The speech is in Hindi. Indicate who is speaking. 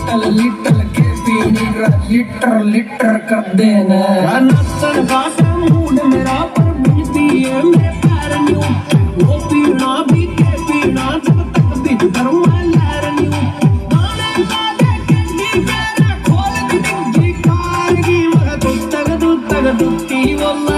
Speaker 1: लिटल के पीनी लिटर लिटर कर देना नचन का मूड मेरा पर बुझती है मेरे पैर न्यू वो पीना भी के पीना जब तक भी करूँ मैं लहर न्यू गाने लागे कैंडी मेरा खोल दी डिग्गी कार की मगर तू तक दुत्ती वो